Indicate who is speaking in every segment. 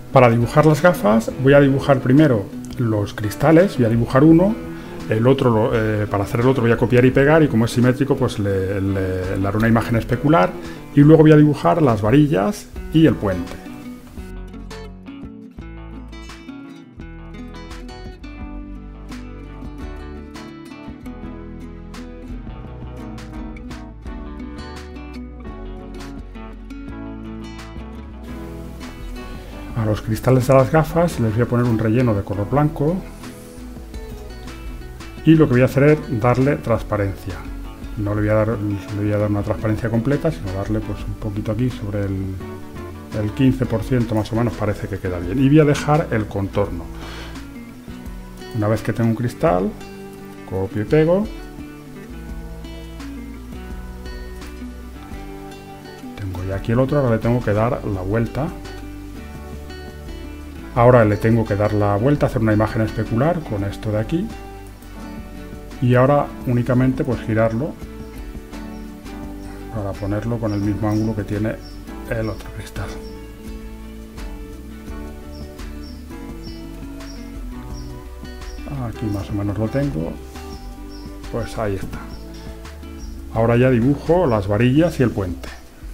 Speaker 1: Para dibujar las gafas voy a dibujar primero los cristales, voy a dibujar uno, el otro, para hacer el otro voy a copiar y pegar, y como es simétrico pues le haré una imagen especular, y luego voy a dibujar las varillas y el puente. A los cristales de las gafas les voy a poner un relleno de color blanco, y lo que voy a hacer es darle transparencia. No le voy a dar una transparencia completa, sino darle pues un poquito aquí sobre el 15% más o menos, parece que queda bien. Y voy a dejar el contorno. Una vez que tengo un cristal, copio y pego. Tengo ya aquí el otro, ahora le tengo que dar la vuelta. Ahora le tengo que dar la vuelta, hacer una imagen especular con esto de aquí. Y ahora únicamente pues girarlo para ponerlo con el mismo ángulo que tiene el otro cristal. Aquí más o menos lo tengo. Pues ahí está. Ahora ya dibujo las varillas y el puente.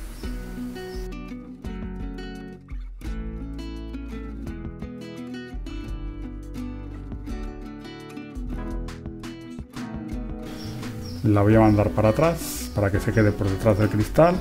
Speaker 1: La voy a mandar para atrás para que se quede por detrás del cristal.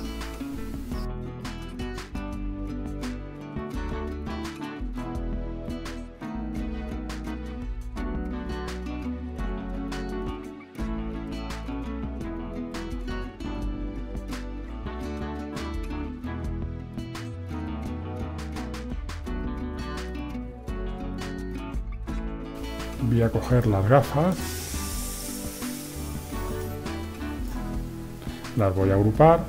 Speaker 1: Voy a coger las gafas. Las voy a agrupar.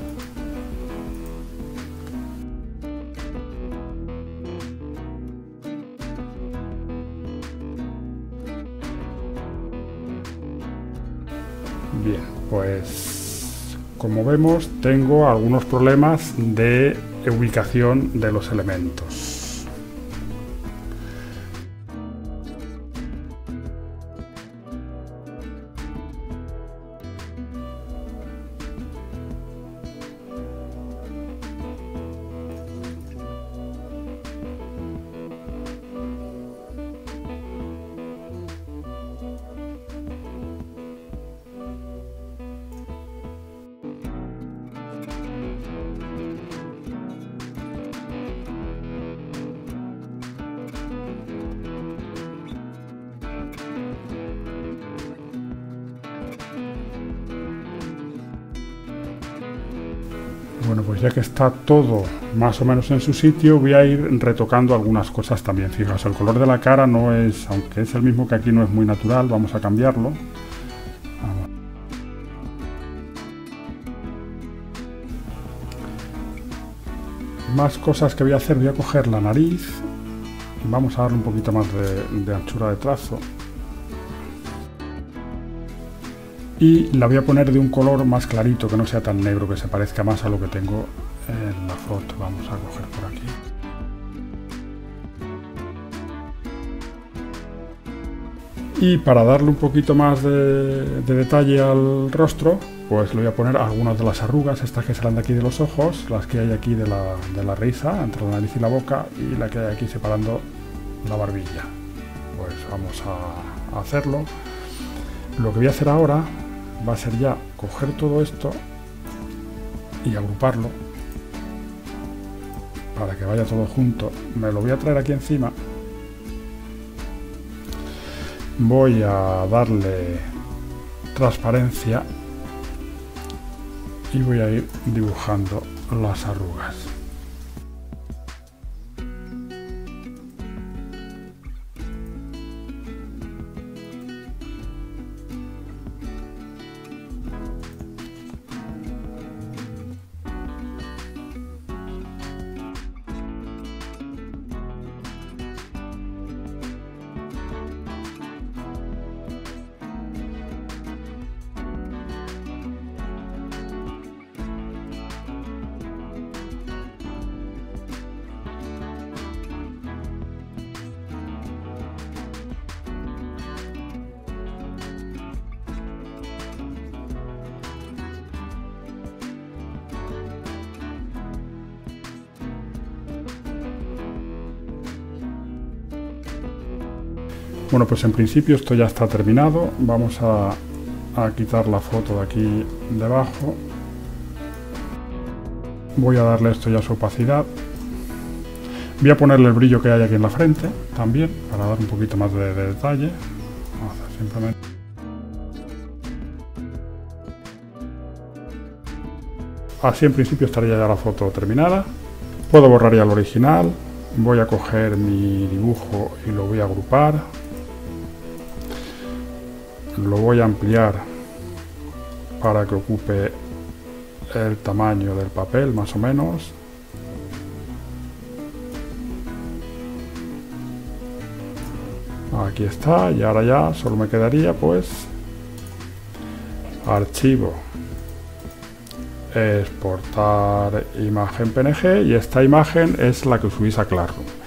Speaker 1: Bien, pues como vemos tengo algunos problemas de ubicación de los elementos. Bueno, pues ya que está todo más o menos en su sitio, voy a ir retocando algunas cosas también. Fijaos, el color de la cara no es, aunque es el mismo que aquí, no es muy natural, vamos a cambiarlo. Más cosas que voy a hacer, voy a coger la nariz, vamos a darle un poquito más de anchura de trazo. Y la voy a poner de un color más clarito, que no sea tan negro, que se parezca más a lo que tengo en la foto. Vamos a coger por aquí. Y para darle un poquito más de detalle al rostro, pues le voy a poner algunas de las arrugas, estas que salen de aquí de los ojos, las que hay aquí de la risa, entre la nariz y la boca, y la que hay aquí separando la barbilla. Pues vamos a hacerlo. Lo que voy a hacer ahora va a ser ya coger todo esto y agruparlo para que vaya todo junto. Me lo voy a traer aquí encima. Voy a darle transparencia y voy a ir dibujando las arrugas. Bueno, pues en principio esto ya está terminado. Vamos a quitar la foto de aquí debajo. Voy a darle esto ya su opacidad. Voy a ponerle el brillo que hay aquí en la frente también, para dar un poquito más de detalle. Vamos a hacer simplemente. Así en principio estaría ya la foto terminada. Puedo borrar ya el original. Voy a coger mi dibujo y lo voy a agrupar. Lo voy a ampliar para que ocupe el tamaño del papel más o menos. Aquí está, y ahora ya solo me quedaría pues archivo, exportar imagen PNG, y esta imagen es la que subís a Classroom.